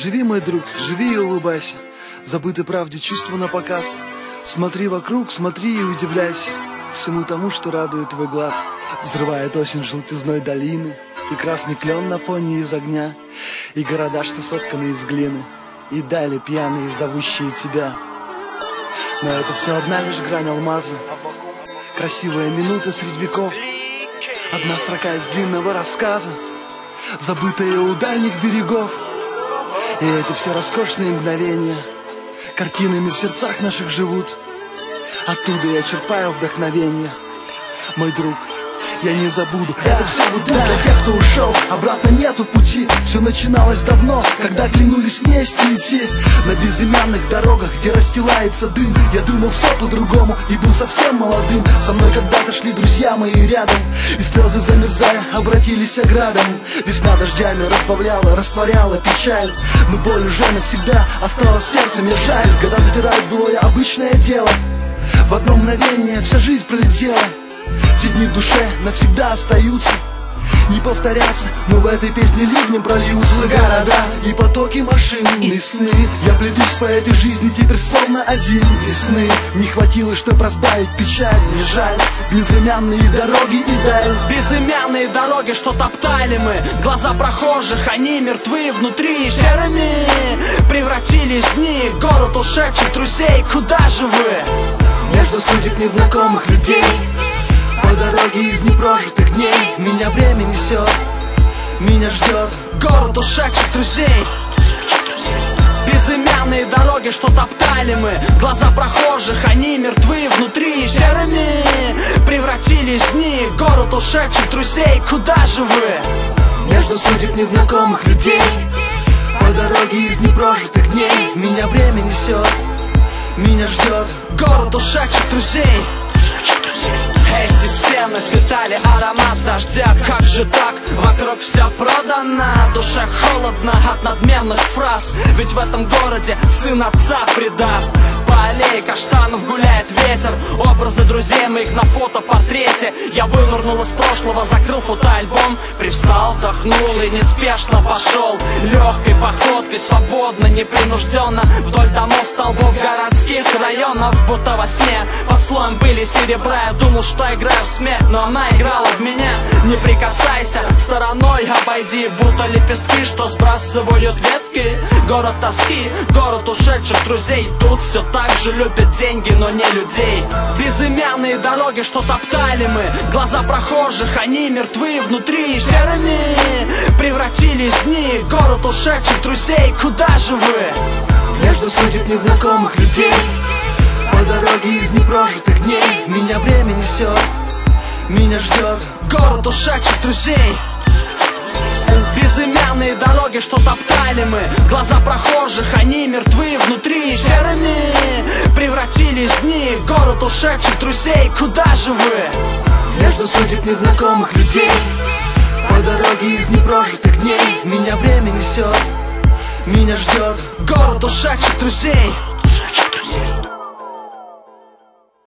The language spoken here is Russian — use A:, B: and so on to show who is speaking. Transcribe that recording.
A: Живи, мой друг, живи и улыбайся. Забытой правде чувства на показ. Смотри вокруг, смотри и удивляйся всему тому, что радует твой глаз. Взрывает осень желтизной долины, и красный клен на фоне из огня, и города, что сотканы из глины, и дали пьяные, зовущие тебя. Но это все одна лишь грань алмаза, красивая минута средь веков, одна строка из длинного рассказа, забытая у дальних берегов. И эти все роскошные мгновения картинами в сердцах наших живут. Оттуда я черпаю вдохновение, мой друг, я не забуду. Это все вот тут для тех, кто ушел, обратно нету пути. Все начиналось давно, когда клянулись вместе идти на безымянных дорогах, где расстилается дым. Я думал все по-другому и был совсем молодым. Со мной когда-то шли друзья мои рядом, и слезы, замерзая, обратились оградом. Весна дождями разбавляла, растворяла печаль, но боль уже навсегда осталась в сердце. Мне жаль, года затирают былое обычное дело. В одно мгновение вся жизнь пролетела. Те дни в душе навсегда остаются, не повторятся, но в этой песне ливнем прольются города и потоки машин и сны. Я плетусь по этой жизни теперь словно один весны. Не хватило, чтоб разбавить печаль, не жаль. Безымянные дороги и даль.
B: Безымянные дороги, что топтали мы, глаза прохожих, они мертвы внутри. Серыми превратились в дни, город ушедших друзей. Куда же вы?
A: Между судеб незнакомых людей, по дороге из непрожитых дней, меня время несет, меня ждет
B: город ушедших друзей. Безымянные дороги, что топтали мы, глаза прохожих, они мертвы внутри. Серыми превратились в дни, город ушедших друзей. Куда же вы?
A: Между судеб незнакомых людей, по дороге из непрожитых дней, меня время несет, меня ждет
B: город ушедших друзей. Эти стены впитали аромат дождя. Как же так? Вокруг все продано, душе холодно от надменных фраз. Ведь в этом городе сын отца предаст. По аллее каштанов гуляет ветер, образы друзей моих на фотопортрете. Я вынырнул из прошлого, закрыл фотоальбом, привстал, вдохнул и неспешно пошел легкой походкой, свободно, непринужденно, вдоль домов, столбов городских районов. Будто во сне под слоем пыли серебра я думал, что играю в смерть, но она играла в меня. Не прикасайся, стороной обойди, будто лепестки, что сбрасывают ветки. Город тоски, город ушедших друзей. Тут все так же любят деньги, но не людей. Безымянные дороги, что топтали мы, глаза прохожих, они мертвы внутри. Серыми превратились в дни, город ушедших друзей. Куда же вы?
A: Между судеб незнакомых людей, по дороге из непрожитых дней, меня время несет, меня ждет
B: город ушедших друзей. Безымянные дороги, что топтали мы, глаза прохожих, они мертвы внутри. Серыми превратились в дни, город ушедших друзей. Куда же вы?
A: Между судеб незнакомых людей, по дороге из непрожитых дней, меня время несет, меня ждет
B: город ушедших друзей.